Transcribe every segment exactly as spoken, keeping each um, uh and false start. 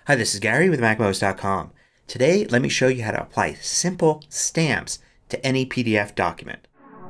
Hi, this is Gary with Mac Most dot com. Today, let me show you how to apply simple stamps to any P D F document.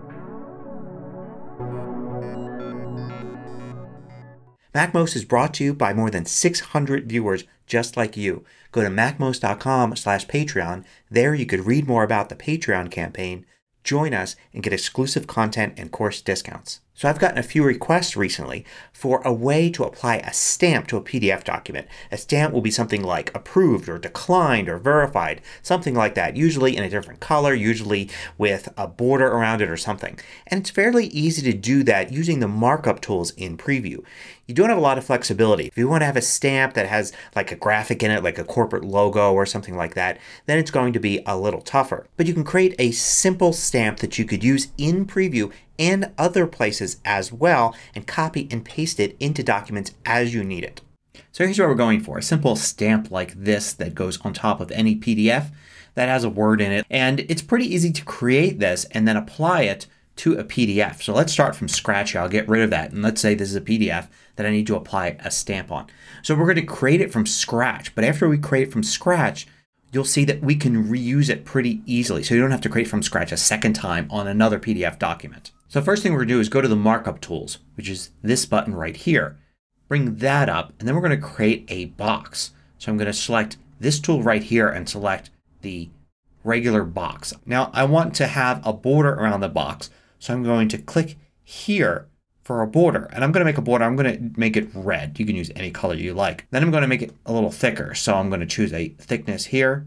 MacMost is brought to you by more than six hundred viewers just like you. Go to Mac Most dot com slash Patreon. There you could read more about the Patreon campaign, join us, and get exclusive content and course discounts. So I've gotten a few requests recently for a way to apply a stamp to a P D F document. A stamp will be something like approved or declined or verified. Something like that. Usually in a different color. Usually with a border around it or something. And it's fairly easy to do that using the markup tools in Preview. You don't have a lot of flexibility. If you want to have a stamp that has like a graphic in it, like a corporate logo or something like that, then it's going to be a little tougher. But you can create a simple stamp that you could use in Preview and other places as well and copy and paste it into documents as you need it. So here's what we're going for. A simple stamp like this that goes on top of any P D F that has a word in it. And it's pretty easy to create this and then apply it to a P D F. So let's start from scratch here. I'll get rid of that. And let's say this is a P D F that I need to apply a stamp on. So we're going to create it from scratch. But after we create it from scratch, you'll see that we can reuse it pretty easily. So you don't have to create from scratch a second time on another P D F document. So the first thing we're going to do is go to the markup tools, which is this button right here. Bring that up and then we're going to create a box. So I'm going to select this tool right here and select the regular box. Now I want to have a border around the box. So I'm going to click here for a border. And I'm going to make a border. I'm going to make it red. You can use any color you like. Then I'm going to make it a little thicker. So I'm going to choose a thickness here.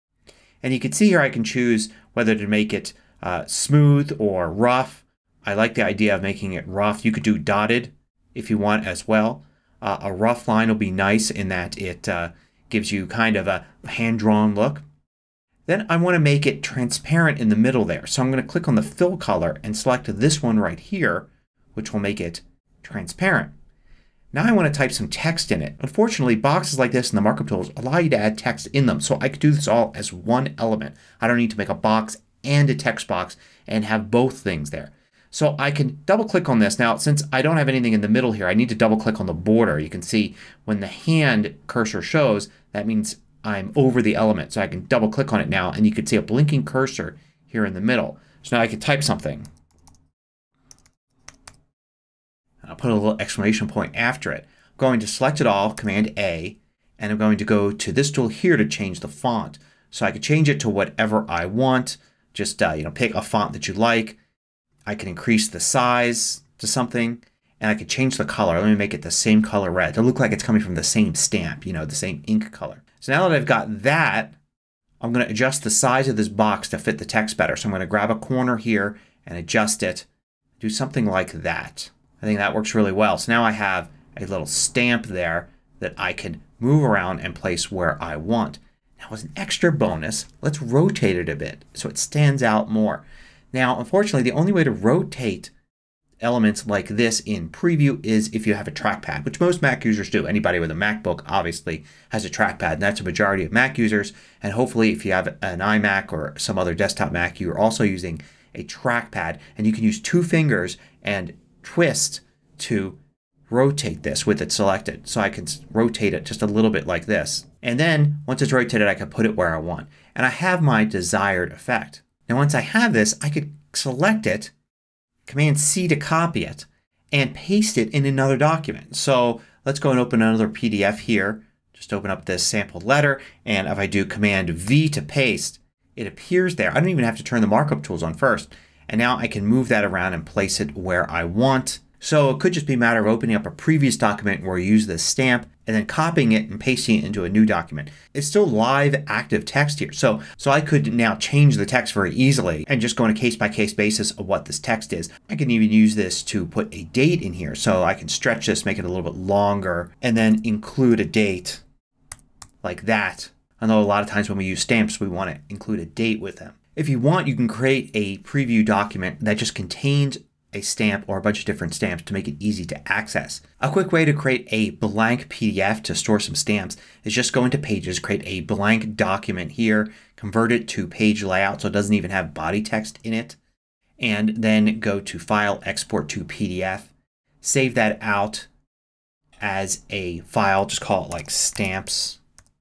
And you can see here I can choose whether to make it uh, smooth or rough. I like the idea of making it rough. You could do dotted if you want as well. Uh, a rough line will be nice in that it uh, gives you kind of a hand-drawn look. Then I want to make it transparent in the middle there. So I'm going to click on the fill color and select this one right here, which will make it transparent. Now I want to type some text in it. Unfortunately, boxes like this in the markup tools allow you to add text in them. So I could do this all as one element. I don't need to make a box and a text box and have both things there. So I can double click on this. Now since I don't have anything in the middle here, I need to double click on the border. You can see when the hand cursor shows, that means I'm over the element. So I can double click on it now and you can see a blinking cursor here in the middle. So now I can type something. I'll put a little exclamation point after it. I'm going to select it all, Command A, and I'm going to go to this tool here to change the font. So I can change it to whatever I want. Just uh, you know, pick a font that you like. I can increase the size to something and I can change the color. Let me make it the same color red. It'll look like it's coming from the same stamp, you know, the same ink color. So now that I've got that, I'm going to adjust the size of this box to fit the text better. So I'm going to grab a corner here and adjust it. Do something like that. I think that works really well. So now I have a little stamp there that I can move around and place where I want. Now as an extra bonus, let's rotate it a bit so it stands out more. Now unfortunately the only way to rotate elements like this in Preview is if you have a trackpad, which most Mac users do. Anybody with a MacBook obviously has a trackpad and that's a majority of Mac users. And hopefully if you have an iMac or some other desktop Mac you're also using a trackpad and you can use two fingers and twist to rotate this with it selected. So I can rotate it just a little bit like this. And then once it's rotated I can put it where I want. And I have my desired effect. Now once I have this I could select it, Command C to copy it, and paste it in another document. So let's go and open another P D F here. Just open up this sample letter and if I do Command V to paste it appears there. I don't even have to turn the markup tools on first. And now I can move that around and place it where I want. So it could just be a matter of opening up a previous document where you use this stamp and then copying it and pasting it into a new document. It's still live active text here. So, so I could now change the text very easily and just go on a case by case basis of what this text is. I can even use this to put a date in here. So I can stretch this, make it a little bit longer, and then include a date like that. I know a lot of times when we use stamps we want to include a date with them. If you want you can create a preview document that just contains a stamp or a bunch of different stamps to make it easy to access. A quick way to create a blank P D F to store some stamps is just go into Pages, create a blank document here, convert it to page layout so it doesn't even have body text in it, and then go to File, Export to P D F. Save that out as a file. Just call it like stamps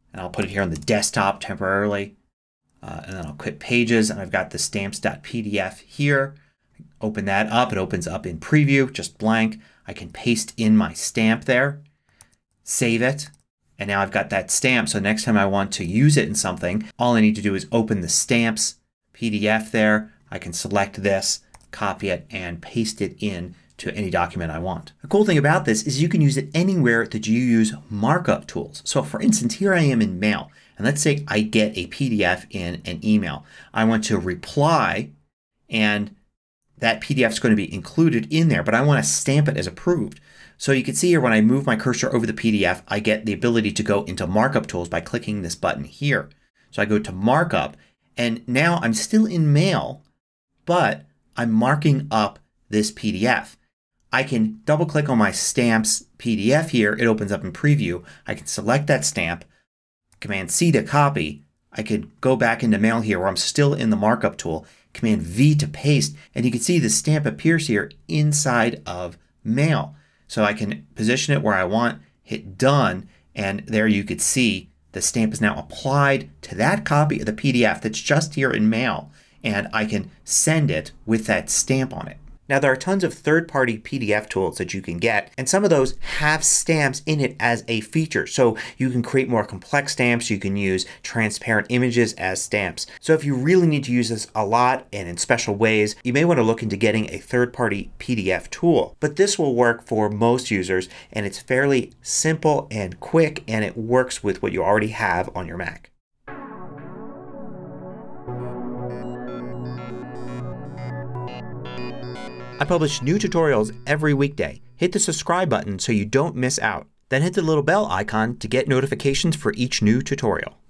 And I'll put it here on the desktop temporarily. Uh, and then I'll quit Pages and I've got the stamps.pdf here. Open that up. It opens up in preview, just blank. I can paste in my stamp there. Save it. And now I've got that stamp. So next time I want to use it in something, all I need to do is open the stamps P D F there. I can select this, copy it, and paste it in to any document I want. The cool thing about this is you can use it anywhere that you use markup tools. So for instance, here I am in Mail. And let's say I get a P D F in an email. I want to reply and that P D F is going to be included in there, but I want to stamp it as approved. So you can see here when I move my cursor over the P D F, I get the ability to go into markup tools by clicking this button here. So I go to markup and now I'm still in Mail, but I'm marking up this P D F. I can double click on my stamps P D F here. It opens up in preview. I can select that stamp, Command C to copy. I could go back into Mail here where I'm still in the markup tool, Command V to paste, and you can see the stamp appears here inside of Mail. So I can position it where I want, hit done, and there you could see the stamp is now applied to that copy of the P D F that's just here in Mail, and I can send it with that stamp on it. Now there are tons of third-party P D F tools that you can get, and some of those have stamps in it as a feature. So you can create more complex stamps. You can use transparent images as stamps. So if you really need to use this a lot and in special ways, you may want to look into getting a third-party P D F tool. But this will work for most users, and it's fairly simple and quick, and it works with what you already have on your Mac. I publish new tutorials every weekday. Hit the subscribe button so you don't miss out. Then hit the little bell icon to get notifications for each new tutorial.